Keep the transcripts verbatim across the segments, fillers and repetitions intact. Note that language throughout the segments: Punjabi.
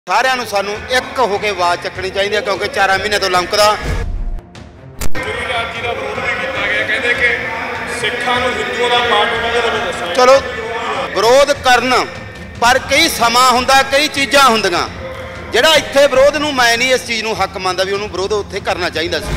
ਸਾਰਿਆਂ ਨੂੰ ਸਾਨੂੰ ਇੱਕ ਹੋ ਕੇ ਆਵਾਜ਼ ਚੱਕਣੀ ਚਾਹੀਦੀ ਹੈ ਕਿਉਂਕਿ ਚਾਰਾਂ ਮਹੀਨੇ ਤੋਂ ਲੰਕਦਾ ਗੁਰੂ ਰਾਜ ਜੀ ਦਾ ਵਿਰੋਧ ਵੀ ਕੀਤਾ ਗਿਆ, ਕਹਿੰਦੇ ਕਿ ਸਿੱਖਾਂ ਨੂੰ ਹਿੰਦੂਆਂ ਦਾ ਪਾਰਟ ਉਹਨਾਂ ਦੇ ਵੱਲੋਂ ਦੱਸਿਆ। ਚਲੋ ਵਿਰੋਧ ਕਰਨ, ਪਰ ਕਈ ਸਮਾਂ ਹੁੰਦਾ, ਕਈ ਚੀਜ਼ਾਂ ਹੁੰਦੀਆਂ ਜਿਹੜਾ ਇੱਥੇ ਵਿਰੋਧ ਨੂੰ ਮੈਂ ਨਹੀਂ ਇਸ ਚੀਜ਼ ਨੂੰ ਹੱਕ ਮੰਨਦਾ ਵੀ ਉਹਨੂੰ ਵਿਰੋਧ ਉੱਥੇ ਕਰਨਾ ਚਾਹੀਦਾ ਸੀ।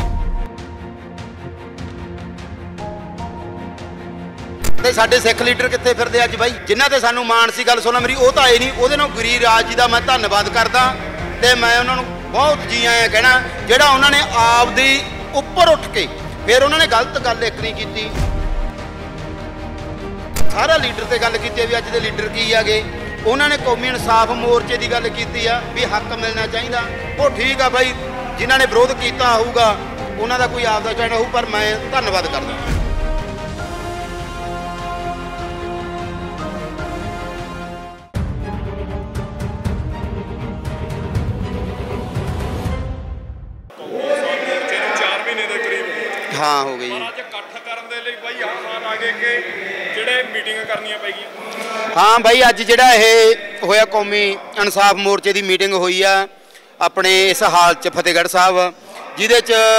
ਤੇ ਸਾਡੇ ਸਿੱਖ ਲੀਡਰ ਕਿੱਥੇ ਫਿਰਦੇ ਅੱਜ ਬਾਈ, ਜਿਨ੍ਹਾਂ ਤੇ ਸਾਨੂੰ ਮਾਣ ਸੀ, ਗੱਲ ਸੁਣੋ ਮੇਰੀ, ਉਹ ਤਾਂ ਆਏ ਨਹੀਂ। ਉਹਦੇ ਨਾਲ ਗੁਰੂ ਰਾਜ ਜੀ ਦਾ ਮੈਂ ਧੰਨਵਾਦ ਕਰਦਾ ਤੇ ਮੈਂ ਉਹਨਾਂ ਨੂੰ ਬਹੁਤ ਜੀ ਆਇਆਂ ਕਹਿਣਾ ਜਿਹੜਾ ਉਹਨਾਂ ਨੇ ਆਪ ਦੀ ਉੱਪਰ ਉੱਠ ਕੇ ਫਿਰ ਉਹਨਾਂ ਨੇ ਗਲਤ ਗੱਲ ਇੱਕ ਨਹੀਂ ਕੀਤੀ। ਸਾਰਾ ਲੀਡਰ ਤੇ ਗੱਲ ਕੀਤੀ ਵੀ ਅੱਜ ਦੇ ਲੀਡਰ ਕੀ ਆਗੇ, ਉਹਨਾਂ ਨੇ ਕੌਮੀ ਇਨਸਾਫ ਮੋਰਚੇ ਦੀ ਗੱਲ ਕੀਤੀ ਆ ਵੀ ਹੱਕ ਮਿਲਣਾ ਚਾਹੀਦਾ। ਉਹ ਠੀਕ ਆ ਬਾਈ, ਜਿਨ੍ਹਾਂ ਨੇ ਵਿਰੋਧ ਕੀਤਾ ਹੋਊਗਾ ਉਹਨਾਂ ਦਾ ਕੋਈ ਆਪਦਾ ਚੈਨਲ ਹੋਊ, ਪਰ ਮੈਂ ਧੰਨਵਾਦ ਕਰਦਾ। हाँ हो गई ਅੱਜ ਇਕੱਠ ਕਰਨ ਦੇ ਲਈ ਬਾਈ ਆਹ ਆ ਗਏ ਕਿ ਜਿਹੜੇ ਮੀਟਿੰਗ ਕਰਨੀਆਂ ਪੈਗੀਆਂ। ਹਾਂ ਬਾਈ, ਅੱਜ ਜਿਹੜਾ ਇਹ ਹੋਇਆ ਕੌਮੀ ਇਨਸਾਫ ਮੋਰਚੇ ਦੀ ਮੀਟਿੰਗ ਹੋਈ ਆ ਆਪਣੇ ਇਸ ਹਾਲ 'ਚ ਫਤਿਹਗੜ੍ਹ ਸਾਹਿਬ, ਜਿਹਦੇ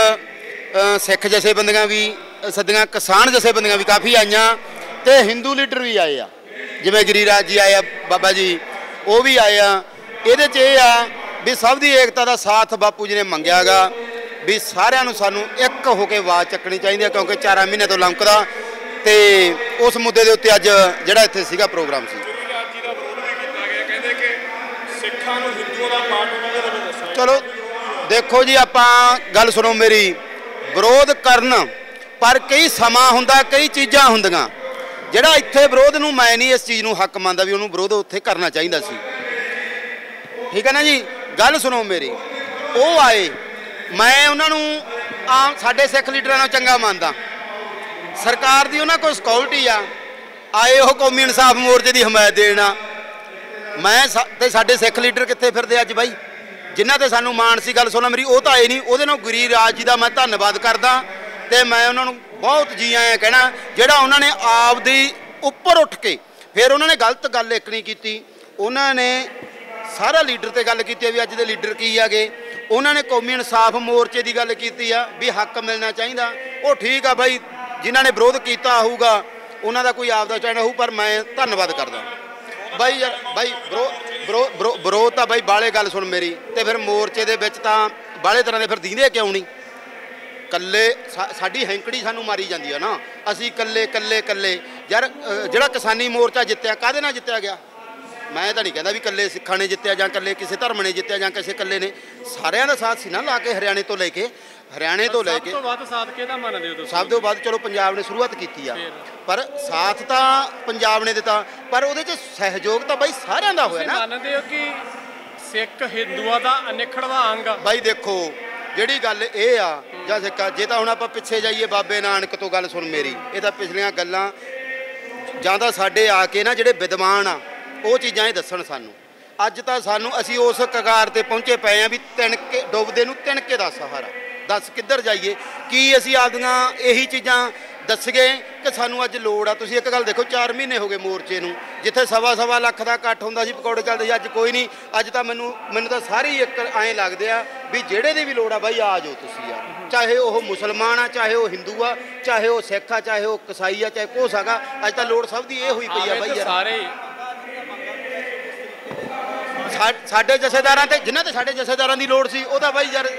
'ਚ ਸਿੱਖ ਜਥੇਬੰਦੀਆਂ ਵੀ ਸੱਦੀਆਂ, ਕਿਸਾਨ ਜਥੇਬੰਦੀਆਂ ਵੀ ਕਾਫੀ ਆਈਆਂ ਤੇ ਹਿੰਦੂ ਲੀਡਰ ਵੀ ਆਏ ਆ, ਜਿਵੇਂ ਗਿਰੀਰਾਜ ਜੀ ਆਏ ਆ, ਬਾਬਾ ਜੀ ਉਹ ਵੀ ਆਏ ਆ। ਇਹਦੇ 'ਚ ਇਹ ਆ ਵੀ ਸਭ ਦੀ ਏਕਤਾ ਦਾ ਸਾਥ ਬਾਪੂ ਜੀ ਨੇ ਮੰਗਿਆ ਗਾ ਵੀ ਸਾਰਿਆਂ ਨੂੰ ਸਾਨੂੰ ਇੱਕ ਹੋ ਕੇ ਆਵਾਜ਼ ਚੱਕਣੀ ਚਾਹੀਦੀ ਹੈ ਕਿਉਂਕਿ ਚਾਰਾਂ ਮਹੀਨੇ ਤੋਂ ਲੰਕਦਾ ਤੇ ਉਸ ਮੁੱਦੇ ਦੇ ਉੱਤੇ ਅੱਜ ਜਿਹੜਾ ਇੱਥੇ ਸੀਗਾ ਪ੍ਰੋਗਰਾਮ ਸੀ। ਗੁਰੂ ਰਾਜ ਜੀ ਦਾ ਵਿਰੋਧ ਵੀ ਕੀਤਾ ਗਿਆ, ਕਹਿੰਦੇ ਕਿ ਸਿੱਖਾਂ ਨੂੰ ਹਿੰਦੂਆਂ ਦਾ ਪਾਰਟ ਉਹਨਾਂ ਦੇ ਵੱਲੋਂ ਦੱਸਿਆ। ਚਲੋ ਦੇਖੋ ਜੀ, ਆਪਾਂ ਗੱਲ ਸੁਣੋ ਮੇਰੀ, ਵਿਰੋਧ ਕਰਨ, ਪਰ ਕਈ ਸਮਾਂ ਹੁੰਦਾ, ਕਈ ਚੀਜ਼ਾਂ ਹੁੰਦੀਆਂ ਜਿਹੜਾ ਇੱਥੇ ਵਿਰੋਧ ਨੂੰ ਮੈਂ ਨਹੀਂ ਇਸ ਚੀਜ਼ ਨੂੰ ਹੱਕ ਮੰਨਦਾ ਵੀ ਉਹਨੂੰ ਵਿਰੋਧ ਉੱਥੇ ਕਰਨਾ ਚਾਹੀਦਾ ਸੀ। ਠੀਕ ਹੈ ਨਾ ਜੀ, ਗੱਲ ਸੁਣੋ ਮੇਰੀ। ਉਹ ਆਏ, ਮੈਂ ਉਹਨਾਂ ਨੂੰ ਆਮ ਸਾਡੇ ਸਿੱਖ ਲੀਡਰਾਂ ਨੂੰ ਚੰਗਾ ਮੰਨਦਾ, ਸਰਕਾਰ ਦੀ ਉਹਨਾਂ ਕੋਲ ਸਿਕਿਉਰਿਟੀ ਆ, ਆਏ ਉਹ ਕੌਮੀ ਇਨਸਾਫ ਮੋਰਚੇ ਦੀ ਹਮਾਇਤ ਦੇਣਾ। ਮੈਂ ਤੇ ਸਾਡੇ ਸਿੱਖ ਲੀਡਰ ਕਿੱਥੇ ਫਿਰਦੇ ਅੱਜ ਬਾਈ, ਜਿਨ੍ਹਾਂ ਤੇ ਸਾਨੂੰ ਮਾਣ ਸੀ, ਗੱਲ ਸੁਣੋ ਮੇਰੀ, ਉਹ ਤਾਂ ਆਏ ਨਹੀਂ। ਉਹਦੇ ਨਾਲ ਗੁਰੂ ਰਾਜ ਜੀ ਦਾ ਮੈਂ ਧੰਨਵਾਦ ਕਰਦਾ ਤੇ ਮੈਂ ਉਹਨਾਂ ਨੂੰ ਬਹੁਤ ਜੀ ਆਇਆਂ ਕਹਿਣਾ ਜਿਹੜਾ ਉਹਨਾਂ ਨੇ ਆਪ ਦੀ ਉੱਪਰ ਉੱਠ ਕੇ ਫਿਰ ਉਹਨਾਂ ਨੇ ਗਲਤ ਗੱਲ ਇੱਕ ਨਹੀਂ ਕੀਤੀ। ਉਹਨਾਂ ਨੇ ਸਾਰਾ ਲੀਡਰ ਤੇ ਗੱਲ ਕੀਤੀ ਵੀ ਅੱਜ ਦੇ ਲੀਡਰ ਕੀ ਆਗੇ, ਉਹਨਾਂ ਨੇ ਕੌਮੀ ਇਨਸਾਫ ਮੋਰਚੇ ਦੀ ਗੱਲ ਕੀਤੀ ਆ ਵੀ ਹੱਕ ਮਿਲਣਾ ਚਾਹੀਦਾ। ਉਹ ਠੀਕ ਆ ਬਾਈ, ਜਿਨ੍ਹਾਂ ਨੇ ਵਿਰੋਧ ਕੀਤਾ ਹੋਊਗਾ ਉਹਨਾਂ ਦਾ ਕੋਈ ਆਪਦਾ ਚੈਨਲ ਹੋਊ, ਪਰ ਮੈਂ ਧੰਨਵਾਦ ਕਰਦਾ ਬਾਈ। ਯਾਰ ਬਾਈ ਵਿਰੋਧ ਵਿਰੋਧ ਤਾਂ ਬਾਈ ਬਾਲੇ, ਗੱਲ ਸੁਣ ਮੇਰੀ, ਤੇ ਫਿਰ ਮੋਰਚੇ ਦੇ ਵਿੱਚ ਤਾਂ ਬਾਲੇ ਤਰ੍ਹਾਂ ਦੇ ਫਿਰ ਦੀਂਦੇ ਕਿਉਂ ਨਹੀਂ? ਕੱਲੇ ਸਾਡੀ ਹੈਂਕੜੀ ਸਾਨੂੰ ਮਾਰੀ ਜਾਂਦੀ ਆ ਨਾ, ਅਸੀਂ ਕੱਲੇ ਕੱਲੇ ਕੱਲੇ। ਯਾਰ ਜਿਹੜਾ ਕਿਸਾਨੀ ਮੋਰਚਾ ਜਿੱਤਿਆ ਕਾਹਦੇ ਨਾਲ ਜਿੱਤਿਆ ਗਿਆ? ਮੈਂ ਤਾਂ ਨਹੀਂ ਕਹਿੰਦਾ ਵੀ ਇਕੱਲੇ ਸਿੱਖਾਂ ਨੇ ਜਿੱਤਿਆ ਜਾਂ ਇਕੱਲੇ ਕਿਸੇ ਧਰਮ ਨੇ ਜਿੱਤਿਆ ਜਾਂ ਕਿਸੇ ਇਕੱਲੇ ਨੇ, ਸਾਰਿਆਂ ਦਾ ਸਾਥ ਸੀ ਨਾ ਲਾ ਕੇ, ਹਰਿਆਣੇ ਤੋਂ ਲੈ ਕੇ ਹਰਿਆਣੇ ਤੋਂ ਲੈ ਕੇ ਸਭ ਤੋਂ ਵੱਧ ਸਾਥ ਕਿਹਦਾ ਮੰਨਦੇ ਹੋ ਤੁਸੀਂ? ਸਭ ਤੋਂ ਵੱਧ ਚਲੋ ਪੰਜਾਬ ਨੇ ਸ਼ੁਰੂਆਤ ਕੀਤੀ ਆ, ਪਰ ਸਾਥ ਤਾਂ ਪੰਜਾਬ ਨੇ ਦਿੱਤਾ, ਪਰ ਉਹਦੇ 'ਚ ਸਹਿਯੋਗ ਤਾਂ ਬਾਈ ਸਾਰਿਆਂ ਦਾ ਹੋਇਆ ਨਾ। ਮੰਨਦੇ ਹੋ ਕਿ ਸਿੱਖ ਹਿੰਦੂਆਂ ਦਾ ਅਨਿੱਖੜਵਾਂ ਅੰਗ ਆ? ਬਾਈ ਦੇਖੋ, ਜਿਹੜੀ ਗੱਲ ਇਹ ਆ ਜਾਂ ਸਿੱਖਾ, ਜੇ ਤਾਂ ਹੁਣ ਆਪਾਂ ਪਿੱਛੇ ਜਾਈਏ ਬਾਬੇ ਨਾਨਕ ਤੋਂ, ਗੱਲ ਸੁਣ ਮੇਰੀ, ਇਹ ਤਾਂ ਪਿਛਲੀਆਂ ਗੱਲਾਂ ਜਾਂ ਤਾਂ ਸਾਡੇ ਆ ਕੇ ਨਾ ਜਿਹੜੇ ਵਿਦਵਾਨ ਆ ਉਹ ਚੀਜ਼ਾਂ ਇਹ ਦੱਸਣ ਸਾਨੂੰ। ਅੱਜ ਤਾਂ ਸਾਨੂੰ ਅਸੀਂ ਉਸ ਕਗਾਰ ਤੇ ਪਹੁੰਚੇ ਪਏ ਆ ਵੀ ਤਿਣਕੇ ਡੁੱਬਦੇ ਨੂੰ ਤਿਣਕੇ ਦਾ ਸਹਾਰਾ, ਦੱਸ ਕਿੱਧਰ ਜਾਈਏ? ਕੀ ਅਸੀਂ ਆਪਦੀਆਂ ਇਹੀ ਚੀਜ਼ਾਂ ਦੱਸੀਏ ਕਿ ਸਾਨੂੰ ਅੱਜ ਲੋੜ ਆ? ਤੁਸੀਂ ਇੱਕ ਗੱਲ ਦੇਖੋ, ਚਾਰ ਮਹੀਨੇ ਹੋ ਗਏ ਮੋਰਚੇ ਨੂੰ, ਜਿੱਥੇ ਸਵਾ ਸਵਾ ਲੱਖ ਦਾ ਇਕੱਠ ਹੁੰਦਾ ਸੀ, ਪਕੌੜੇ ਚੱਲਦੇ ਸੀ, ਅੱਜ ਕੋਈ ਨਹੀਂ। ਅੱਜ ਤਾਂ ਮੈਨੂੰ ਮੈਨੂੰ ਤਾਂ ਸਾਰੇ ਇੱਕ ਐਂ ਲੱਗਦੇ ਆ ਵੀ ਜਿਹੜੇ ਦੀ ਵੀ ਲੋੜ ਆ ਬਾਈ ਆ ਜਾਓ ਤੁਸੀਂ ਯਾਰ, ਚਾਹੇ ਉਹ ਮੁਸਲਮਾਨ ਆ, ਚਾਹੇ ਉਹ ਹਿੰਦੂ ਆ, ਚਾਹੇ ਉਹ ਸਿੱਖ ਆ, ਚਾਹੇ ਉਹ ਕਸਾਈ ਆ, ਚਾਹੇ ਕੁਛ ਹੈਗਾ। ਅੱਜ ਤਾਂ ਲੋੜ ਸਭ ਦੀ ਇਹ ਹੋਈ ਪਈ ਆ ਬਾਈ ਯਾਰ। ਸਾਰੇ ਸਾਡੇ ਜਥੇਦਾਰਾਂ ਤੇ, ਜਿਨ੍ਹਾਂ ਤੇ ਸਾਡੇ ਜਥੇਦਾਰਾਂ ਦੀ ਲੋੜ ਸੀ, ਉਹ ਤਾਂ ਬਾਈ ਯਾਰ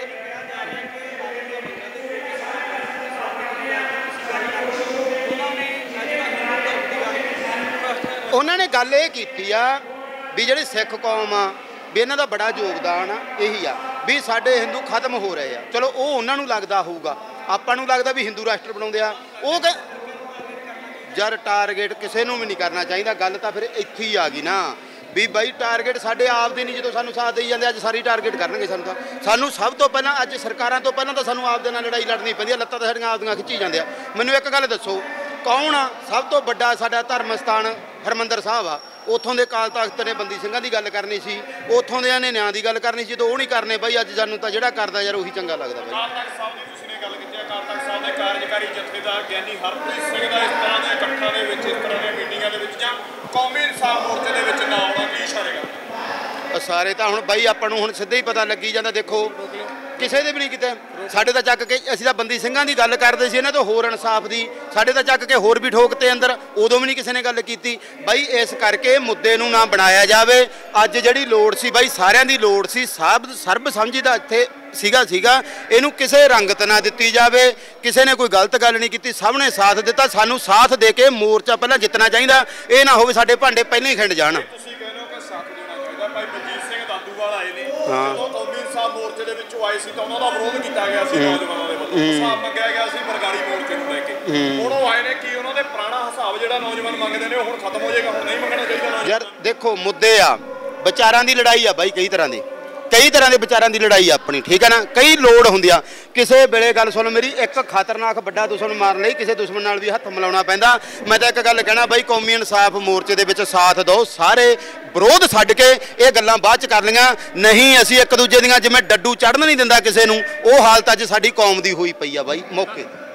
ਉਹਨਾਂ ਨੇ ਗੱਲ ਇਹ ਕੀਤੀ ਆ ਵੀ ਜਿਹੜੀ ਸਿੱਖ ਕੌਮ ਆ ਵੀ ਇਹਨਾਂ ਦਾ ਬੜਾ ਯੋਗਦਾਨ ਆ, ਇਹੀ ਆ ਵੀ ਸਾਡੇ ਹਿੰਦੂ ਖਤਮ ਹੋ ਰਹੇ ਆ। ਚਲੋ ਉਹ ਉਹਨਾਂ ਨੂੰ ਲੱਗਦਾ ਹੋਊਗਾ, ਆਪਾਂ ਨੂੰ ਲੱਗਦਾ ਵੀ ਹਿੰਦੂ ਰਾਸ਼ਟਰ ਬਣਾਉਂਦੇ ਆ। ਉਹ ਕ ਯਾਰ ਟਾਰਗੇਟ ਕਿਸੇ ਨੂੰ ਵੀ ਨਹੀਂ ਕਰਨਾ ਚਾਹੀਦਾ। ਗੱਲ ਤਾਂ ਫਿਰ ਇੱਥੇ ਹੀ ਆ ਗਈ ਨਾ ਵੀ ਬਾਈ ਟਾਰਗੇਟ ਸਾਡੇ ਆਪ ਦੇ ਨਹੀਂ, ਜਦੋਂ ਸਾਨੂੰ ਸਾਥ ਦੇਈ ਜਾਂਦੇ ਅੱਜ ਸਾਰੀ ਟਾਰਗੇਟ ਕਰਨਗੇ ਸਾਨੂੰ। ਤਾਂ ਸਾਨੂੰ ਸਭ ਤੋਂ ਪਹਿਲਾਂ ਅੱਜ ਸਰਕਾਰਾਂ ਤੋਂ ਪਹਿਲਾਂ ਤਾਂ ਸਾਨੂੰ ਆਪਦੇ ਨਾਲ ਲੜਾਈ ਲੜਨੀ ਪੈਂਦੀ ਆ, ਲੱਤਾਂ ਤਾਂ ਸਾਡੀਆਂ ਆਪਦੀਆਂ ਖਿੱਚੀ ਜਾਂਦੇ ਆ। ਮੈਨੂੰ ਇੱਕ ਗੱਲ ਦੱਸੋ, ਕੌਣ ਆ ਸਭ ਤੋਂ ਵੱਡਾ ਸਾਡਾ ਧਰਮ ਸਥਾਨ? ਹਰਿਮੰਦਰ ਸਾਹਿਬ ਆ। ਉੱਥੋਂ ਦੇ ਅਕਾਲ ਤਖਤ ਨੇ ਬੰਦੀ ਸਿੰਘਾਂ ਦੀ ਗੱਲ ਕਰਨੀ ਸੀ, ਉੱਥੋਂ ਦਿਆਂ ਨੇ ਨਿਆਂ ਦੀ ਗੱਲ ਕਰਨੀ ਸੀ, ਜਦੋਂ ਉਹ ਨਹੀਂ ਕਰਨੇ ਬਾਈ ਅੱਜ ਸਾਨੂੰ ਤਾਂ ਜਿਹੜਾ ਕਰਦਾ ਯਾਰ ਉਹੀ ਚੰਗਾ ਲੱਗਦਾ ਬਾਈ। ਅਕਾਲ ਤਖਤ ਸਾਹਿਬ ਦੀ ਤੁਸੀਂ ਨੇ ਗੱਲ ਕੀਤੀ, ਅਕਾਲ ਤਖਤ ਸਾਹਿਬ ਦੇ ਕਾਰਜਕਾਰੀ ਜਥੇਦਾਰ ਗਿਆਨੀ ਹਰਪ੍ਰੀਤ ਸਿੰਘ ਦਾ ਇਸ ਤਰ੍ਹਾਂ ਦੇ ਇਕੱਠਾਂ ਦੇ ਵਿੱਚ, ਇਸ ਤਰ੍ਹਾਂ ਦੀਆਂ ਮੀਟਿੰਗਾਂ ਦੇ ਵਿੱਚ ਜਾਂ ਕੌਮੀ ਇਨਸਾਫ ਮੋਰਚੇ ਦੇ ਵਿੱਚ ਨਾ ਆਉਣਾ ਕੀ ਇਸ਼ਾਰੇ ਕਰਦਾ? ਸਾਰੇ ਤਾਂ ਹੁਣ ਬਾਈ ਆਪਾਂ ਨੂੰ ਹੁਣ ਸਿੱਧਾ ਹੀ ਪਤਾ ਲੱਗੀ ਜਾਂਦਾ। ਦੇਖੋ ਕਿਸੇ ਦੇ ਵੀ ਨਹੀਂ ਕਿਤੇ ਸਾਡੇ ਤਾਂ ਚੱਕ ਕੇ ਅਸੀਂ ਤਾਂ ਬੰਦੀ ਸਿੰਘਾਂ ਦੀ ਗੱਲ ਕਰਦੇ ਸੀ, ਇਹਨਾਂ ਤੋਂ ਹੋਰ ਇਨਸਾਫ ਦੀ ਸਾਡੇ ਤਾਂ ਚੱਕ ਕੇ ਹੋਰ ਵੀ ਠੋਕਤੇ ਅੰਦਰ, ਉਦੋਂ ਵੀ ਨਹੀਂ ਕਿਸੇ ਨੇ ਗੱਲ ਕੀਤੀ ਬਾਈ। ਇਸ ਕਰਕੇ ਮੁੱਦੇ ਨੂੰ ਨਾ ਬਣਾਇਆ ਜਾਵੇ। ਅੱਜ ਜਿਹੜੀ ਲੋੜ ਸੀ ਬਾਈ ਸਾਰਿਆਂ ਦੀ ਲੋੜ ਸੀ, ਸਭ ਸਰਬ ਸਮਝੀ ਦਾ ਇੱਥੇ ਸੀਗਾ ਸੀਗਾ ਇਹਨੂੰ ਕਿਸੇ ਰੰਗਤ ਨਾ ਦਿੱਤੀ ਜਾਵੇ। ਕਿਸੇ ਨੇ ਕੋਈ ਗਲਤ ਗੱਲ ਨਹੀਂ ਕੀਤੀ, ਸਭ ਨੇ ਸਾਥ ਦਿੱਤਾ। ਸਾਨੂੰ ਸਾਥ ਦੇ ਕੇ ਮੋਰਚਾ ਪਹਿਲਾਂ ਜਿੱਤਣਾ ਚਾਹੀਦਾ, ਇਹ ਨਾ ਹੋਵੇ ਸਾਡੇ ਭਾਂਡੇ ਪਹਿਲਾਂ ਹੀ ਖਿੰਡ ਜਾਣ। ਤੁਸੀਂ ਕਹਿੰਦੇ ਹੋ ਕਿ ਸਾਥ ਦੇਣਾ ਚਾਹੀਦਾ। ਭਾਈ ਮਨਜੀਤ ਸਿੰਘ ਦਾਦੂਵਾਲ ਆਏ ਨੇ, ਹਾਂ ਜਦੋਂ ਕੌਮੀ ਇਨਸਾਫ ਮੋਰਚੇ ਦੇ ਵਿੱਚੋਂ ਆਏ ਸੀ ਤਾਂ ਉਹਨਾਂ ਦਾ ਵਿਰੋਧ ਕੀਤਾ ਗਿਆ ਸੀ, ਨੌਜਵਾਨਾਂ ਦੇ ਵੱਲੋਂ ਹਿਸਾਬ ਮੰਗਿਆ ਗਿਆ ਸੀ ਬਰਗਾੜੀ ਮੋਰਚੇ ਨੂੰ ਲੈ ਕੇ। ਹੁਣ ਉਹ ਆਏ ਨੇ ਕਿ ਉਹਨਾਂ ਦੇ ਪੁਰਾਣਾ ਹਿਸਾਬ ਜਿਹੜਾ ਨੌਜਵਾਨ ਮੰਗਦੇ ਨੇ ਉਹ ਹੁਣ ਖਤਮ ਹੋ ਜਾਏਗਾ, ਹੁਣ ਨਹੀਂ ਮੰਗਣਾ ਚਾਹੀਦਾ ਯਾਰ। ਦੇਖੋ ਮੁੱਦੇ ਆ, ਵਿਚਾਰਾਂ ਦੀ ਲੜਾਈ ਆ ਬਾਈ, ਕਈ ਤਰ੍ਹਾਂ ਦੀ ਕਈ ਤਰ੍ਹਾਂ ਦੇ ਵਿਚਾਰਾਂ ਦੀ ਲੜਾਈ ਆਪਣੀ, ਠੀਕ ਹੈ ਨਾ। ਕਈ ਲੋੜ ਹੁੰਦੀ ਆ ਕਿਸੇ ਵੇਲੇ। ਗੱਲ ਸੁਣ ਮੇਰੀ, ਇੱਕ ਖਤਰਨਾਕ ਵੱਡਾ ਦੁਸ਼ਮਣ ਮਾਰਨ ਲਈ ਕਿਸੇ ਦੁਸ਼ਮਣ ਨਾਲ ਵੀ ਹੱਥ ਮਿਲਾਉਣਾ ਪੈਂਦਾ। ਮੈਂ ਤਾਂ ਇੱਕ ਗੱਲ ਕਹਿਣਾ ਬਾਈ, ਕੌਮੀ ਇਨਸਾਫ ਮੋਰਚੇ ਦੇ ਵਿੱਚ ਸਾਥ ਦਿਓ ਸਾਰੇ, ਵਿਰੋਧ ਛੱਡ ਕੇ ਇਹ ਗੱਲਾਂ ਬਾਅਦ ਚ ਕਰ ਲਈਆਂ। ਨਹੀਂ ਅਸੀਂ ਇੱਕ ਦੂਜੇ ਦੀਆਂ ਜਿਵੇਂ ਡੱਡੂ ਚੜ੍ਹਨ ਨਹੀਂ ਦਿੰਦਾ ਕਿਸੇ ਨੂੰ, ਉਹ ਹਾਲਤ ਅੱਜ ਸਾਡੀ ਕੌਮ ਦੀ ਹੋਈ ਪਈ ਆ ਬਾਈ ਮੌਕੇ।